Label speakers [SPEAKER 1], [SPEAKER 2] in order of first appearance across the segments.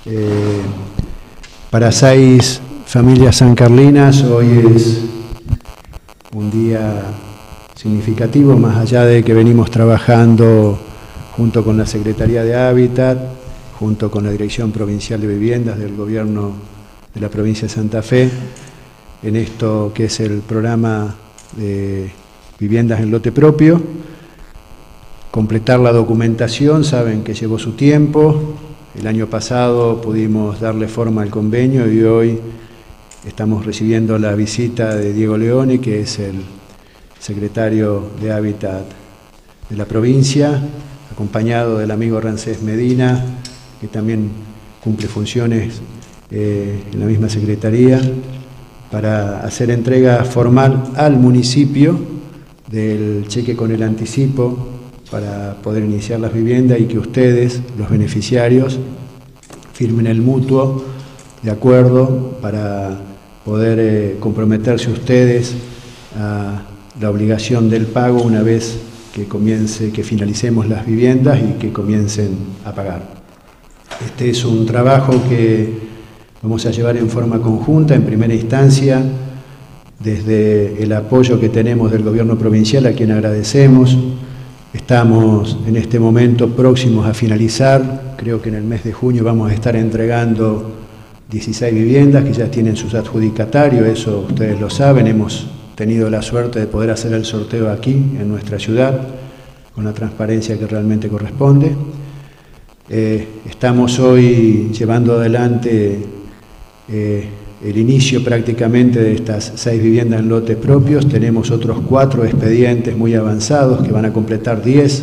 [SPEAKER 1] Para 6 familias sancarlinas hoy es un día significativo, más allá de que venimos trabajando junto con la Secretaría de Hábitat, junto con la Dirección Provincial de Viviendas del Gobierno de la provincia de Santa Fe, en esto que es el programa de viviendas en lote propio. Completar la documentación, saben que llevó su tiempo. El año pasado pudimos darle forma al convenio y hoy estamos recibiendo la visita de Diego Leone, que es el secretario de Hábitat de la provincia, acompañado del amigo Rancés Medina, que también cumple funciones en la misma secretaría, para hacer entrega formal al municipio del cheque con el anticipo para poder iniciar las viviendas y que ustedes, los beneficiarios, firmen el mutuo de acuerdo para poder comprometerse ustedes a la obligación del pago una vez que finalicemos las viviendas y que comiencen a pagar. Este es un trabajo que vamos a llevar en forma conjunta, en primera instancia, desde el apoyo que tenemos del gobierno provincial, a quien agradecemos. Estamos en este momento próximos a finalizar, creo que en el mes de junio vamos a estar entregando 16 viviendas que ya tienen sus adjudicatarios, eso ustedes lo saben, hemos tenido la suerte de poder hacer el sorteo aquí, en nuestra ciudad, con la transparencia que realmente corresponde. Estamos hoy llevando adelante el inicio prácticamente de estas 6 viviendas en lotes propios. Tenemos otros 4 expedientes muy avanzados que van a completar 10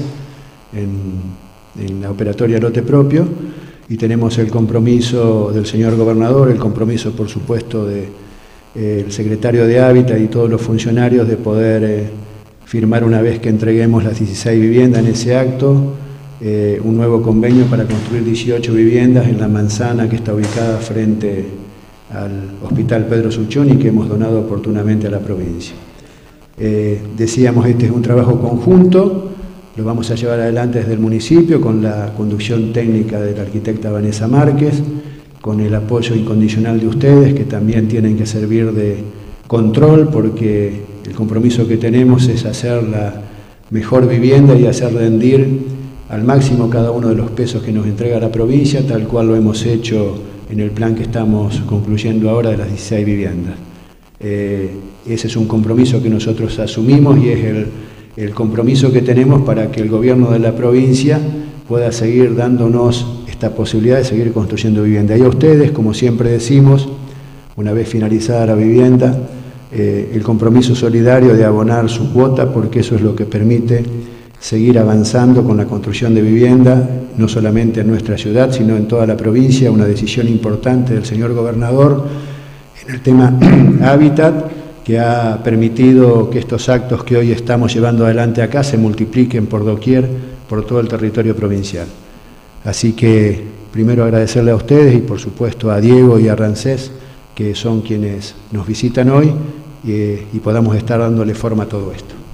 [SPEAKER 1] en la operatoria lote propio, y tenemos el compromiso del señor gobernador, el compromiso por supuesto del secretario de Hábitat y todos los funcionarios de poder firmar, una vez que entreguemos las 16 viviendas en ese acto, un nuevo convenio para construir 18 viviendas en la manzana que está ubicada frente al Hospital Pedro Suchoni, que hemos donado oportunamente a la provincia. Decíamos, este es un trabajo conjunto, lo vamos a llevar adelante desde el municipio con la conducción técnica de la arquitecta Vanessa Márquez, con el apoyo incondicional de ustedes, que también tienen que servir de control, porque el compromiso que tenemos es hacer la mejor vivienda y hacer rendir al máximo cada uno de los pesos que nos entrega la provincia, tal cual lo hemos hecho en el plan que estamos concluyendo ahora de las 16 viviendas. Ese es un compromiso que nosotros asumimos y es el compromiso que tenemos para que el gobierno de la provincia pueda seguir dándonos esta posibilidad de seguir construyendo vivienda. Y a ustedes, como siempre decimos, una vez finalizada la vivienda, el compromiso solidario de abonar su cuota, porque eso es lo que permite seguir avanzando con la construcción de vivienda, no solamente en nuestra ciudad, sino en toda la provincia. Una decisión importante del señor gobernador en el tema Hábitat, que ha permitido que estos actos que hoy estamos llevando adelante acá se multipliquen por doquier, por todo el territorio provincial. Así que primero agradecerle a ustedes y por supuesto a Diego y a Rancés, que son quienes nos visitan hoy, y podamos estar dándole forma a todo esto.